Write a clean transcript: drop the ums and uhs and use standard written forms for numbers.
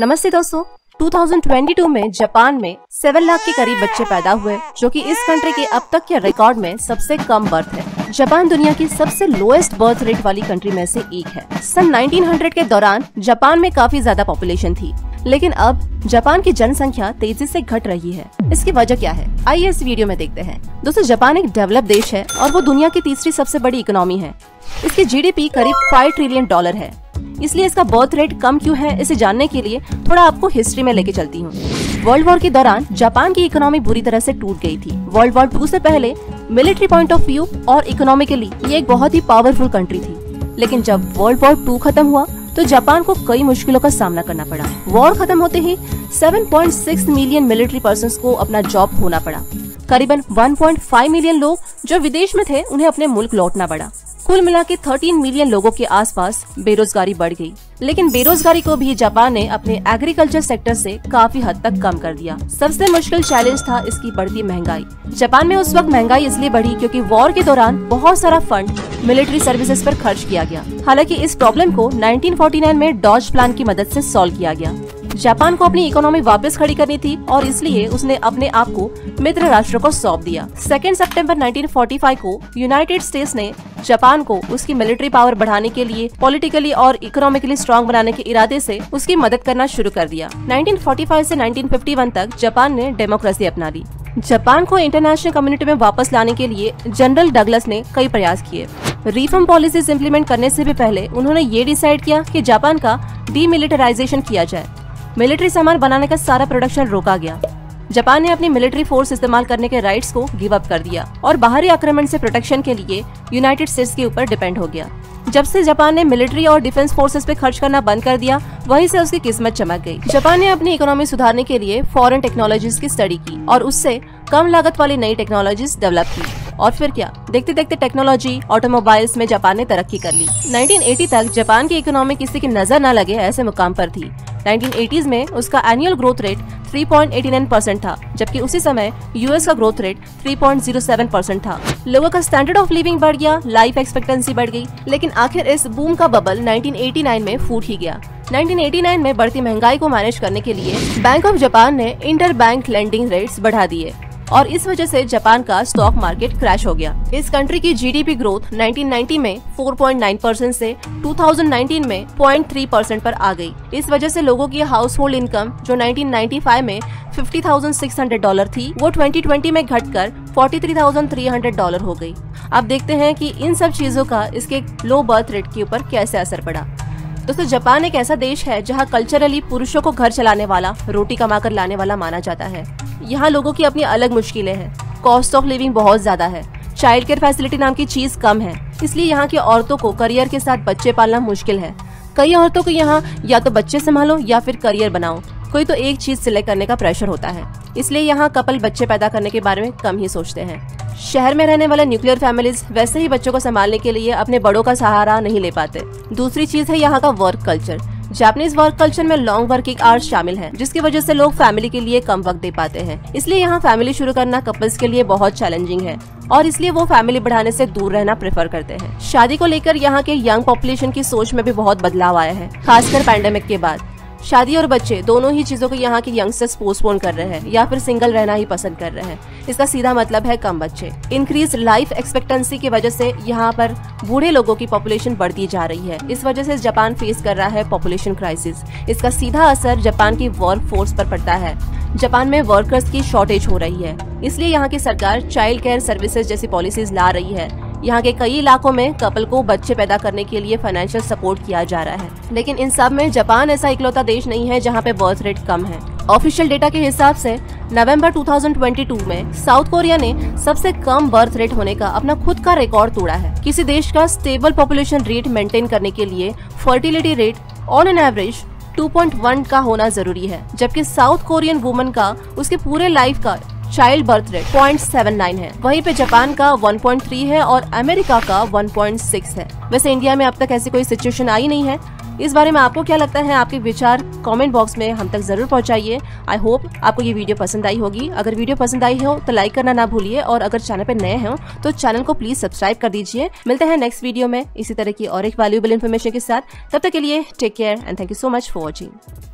नमस्ते दोस्तों, 2022 में जापान में 7 लाख के करीब बच्चे पैदा हुए, जो कि इस कंट्री के अब तक के रिकॉर्ड में सबसे कम बर्थ है। जापान दुनिया की सबसे लोएस्ट बर्थ रेट वाली कंट्री में से एक है। सन 1900 के दौरान जापान में काफी ज्यादा पॉपुलेशन थी, लेकिन अब जापान की जनसंख्या तेजी से घट रही है। इसकी वजह क्या है, आइए इस वीडियो में देखते हैं। दोस्तों, जापान एक डेवलप देश है और वो दुनिया की तीसरी सबसे बड़ी इकोनॉमी है। इसकी जीडीपी करीब $5 ट्रिलियन है। इसलिए इसका बर्थ रेट कम क्यों है, इसे जानने के लिए थोड़ा आपको हिस्ट्री में लेके चलती हूँ। वर्ल्ड वॉर के दौरान जापान की इकोनॉमी बुरी तरह से टूट गई थी। वर्ल्ड वॉर 2 से पहले मिलिट्री पॉइंट ऑफ व्यू और इकोनॉमिकली ये एक बहुत ही पावरफुल कंट्री थी, लेकिन जब वर्ल्ड वॉर 2 खत्म हुआ तो जापान को कई मुश्किलों का सामना करना पड़ा। वॉर खत्म होते ही 7.6 मिलियन मिलिट्री पर्सन्स को अपना जॉब खोना पड़ा। करीबन 1.5 मिलियन लोग जो विदेश में थे, उन्हें अपने मुल्क लौटना पड़ा। कुल मिला के 13 मिलियन लोगों के आसपास बेरोजगारी बढ़ गई। लेकिन बेरोजगारी को भी जापान ने अपने एग्रीकल्चर सेक्टर से काफी हद तक कम कर दिया। सबसे मुश्किल चैलेंज था इसकी बढ़ती महंगाई। जापान में उस वक्त महंगाई इसलिए बढ़ी क्योंकि वॉर के दौरान बहुत सारा फंड मिलिट्री सर्विसेज पर खर्च किया गया। हालांकि इस प्रॉब्लम को 1949 में डॉज प्लान की मदद से सॉल्व किया गया। जापान को अपनी इकोनॉमी वापस खड़ी करनी थी और इसलिए उसने अपने आप को मित्र राष्ट्र को सौंप दिया। 2 सितंबर 1945 को यूनाइटेड स्टेट्स ने जापान को उसकी मिलिट्री पावर बढ़ाने के लिए पॉलिटिकली और इकोनॉमिकली स्ट्रांग बनाने के इरादे से उसकी मदद करना शुरू कर दिया। 1945 से 1951 तक जापान ने डेमोक्रेसी अपना ली। जापान को इंटरनेशनल कम्युनिटी में वापस लाने के लिए जनरल डगलस ने कई प्रयास किए। रिफॉर्म पॉलिसीज इम्प्लीमेंट करने से भी पहले उन्होंने ये डिसाइड किया कि जापान का डीमिलिटराइजेशन किया जाए। मिलिट्री सामान बनाने का सारा प्रोडक्शन रोका गया। जापान ने अपनी मिलिट्री फोर्स इस्तेमाल करने के राइट्स को गिव अप कर दिया और बाहरी आक्रमण से प्रोटेक्शन के लिए यूनाइटेड स्टेट्स के ऊपर डिपेंड हो गया। जब से जापान ने मिलिट्री और डिफेंस फोर्सेस पे खर्च करना बंद कर दिया, वहीं से उसकी किस्मत चमक गई। जापान ने अपनी इकोनॉमी सुधारने के लिए फॉरेन टेक्नोलॉजीज की स्टडी की और उससे कम लागत वाली नई टेक्नोलॉजीज डेवलप की। और फिर क्या, देखते देखते टेक्नोलॉजी ऑटोमोबाइल्स में जापान ने तरक्की कर ली। 1980 तक जापान की इकोनॉमी किसी की नजर न लगे ऐसे मुकाम पर थी। 1980s में उसका एनुअल ग्रोथ रेट 3.89% था, जबकि उसी समय यूएस का ग्रोथ रेट 3.07% था। लोगों का स्टैंडर्ड ऑफ लिविंग बढ़ गया, लाइफ एक्सपेक्टेंसी बढ़ गई, लेकिन आखिर इस बूम का बबल 1989 में फूट ही गया। 1989 में बढ़ती महंगाई को मैनेज करने के लिए बैंक ऑफ जापान ने इंटर बैंक लेंडिंग रेट्स बढ़ा दिए और इस वजह से जापान का स्टॉक मार्केट क्रैश हो गया। इस कंट्री की जीडीपी ग्रोथ 1990 में 4.9% से 2019 में 0.3% पर आ गई। इस वजह से लोगों की हाउस होल्ड इनकम जो 1995 में $50,600 थी, वो 2020 में घटकर $43,300 हो गई। अब देखते हैं कि इन सब चीजों का इसके लो बर्थ रेट के ऊपर कैसे असर पड़ा। दोस्तों, जापान एक ऐसा देश है जहां कल्चरली पुरुषों को घर चलाने वाला, रोटी कमाकर लाने वाला माना जाता है। यहाँ लोगों की अपनी अलग मुश्किलें हैं। कॉस्ट ऑफ लिविंग बहुत ज्यादा है। चाइल्ड केयर फैसिलिटी नाम की चीज कम है, इसलिए यहाँ की औरतों को करियर के साथ बच्चे पालना मुश्किल है। कई औरतों को यहाँ या तो बच्चे संभालो या फिर करियर बनाओ, कोई तो एक चीज सिलेक्ट करने का प्रेशर होता है। इसलिए यहाँ कपल बच्चे पैदा करने के बारे में कम ही सोचते हैं। शहर में रहने वाले न्यूक्लियर फैमिलीज वैसे ही बच्चों को संभालने के लिए अपने बड़ों का सहारा नहीं ले पाते। दूसरी चीज है यहाँ का work culture. Japanese work culture में लॉन्ग वर्किंग आवर्स शामिल हैं, जिसकी वजह से लोग फैमिली के लिए कम वक्त दे पाते हैं। इसलिए यहाँ फैमिली शुरू करना कपल्स के लिए बहुत चैलेंजिंग है और इसलिए वो फैमिली बढ़ाने से दूर रहना प्रेफर करते हैं। शादी को लेकर यहाँ के यंग पॉपुलेशन की सोच में भी बहुत बदलाव आया है, खासकर पैंडेमिक के बाद। शादी और बच्चे दोनों ही चीजों को यहाँ के यंगस्टर्स पोस्टपोन कर रहे हैं या फिर सिंगल रहना ही पसंद कर रहे हैं। इसका सीधा मतलब है कम बच्चे। इंक्रीज लाइफ एक्सपेक्टेंसी की वजह से यहाँ पर बूढ़े लोगों की पॉपुलेशन बढ़ती जा रही है। इस वजह से जापान फेस कर रहा है पॉपुलेशन क्राइसिस। इसका सीधा असर जापान की वर्क फोर्स पर पड़ता है। जापान में वर्कर्स की शॉर्टेज हो रही है, इसलिए यहाँ की सरकार चाइल्ड केयर सर्विसेज जैसी पॉलिसीज ला रही है। यहाँ के कई इलाकों में कपल को बच्चे पैदा करने के लिए फाइनेंशियल सपोर्ट किया जा रहा है। लेकिन इन सब में जापान ऐसा इकलौता देश नहीं है जहाँ पे बर्थ रेट कम है। ऑफिशियल डेटा के हिसाब से नवंबर 2022 में साउथ कोरिया ने सबसे कम बर्थ रेट होने का अपना खुद का रिकॉर्ड तोड़ा है। किसी देश का स्टेबल पॉपुलेशन रेट मेंटेन करने के लिए fertility rate on an average 2.1 का होना जरूरी है, जबकि साउथ कोरियन वुमन का उसके पूरे लाइफ का चाइल्ड बर्थ रेट 0.79 है। वहीं पे जापान का 1.3 है और अमेरिका का 1.6 है। वैसे इंडिया में अब तक ऐसी कोई सिचुएशन आई नहीं है। इस बारे में आपको क्या लगता है, आपके विचार कमेंट बॉक्स में हम तक जरूर पहुंचाइए। आई होप आपको ये वीडियो पसंद आई होगी। अगर वीडियो पसंद आई हो तो लाइक करना ना भूलिए और अगर चैनल पे नए हो तो चैनल को प्लीज सब्सक्राइब कर दीजिए। मिलते हैं नेक्स्ट वीडियो में इसी तरह की और एक वैल्यूएबल इन्फॉर्मेशन के साथ। तब तक के लिए take care and thank you so much for watching.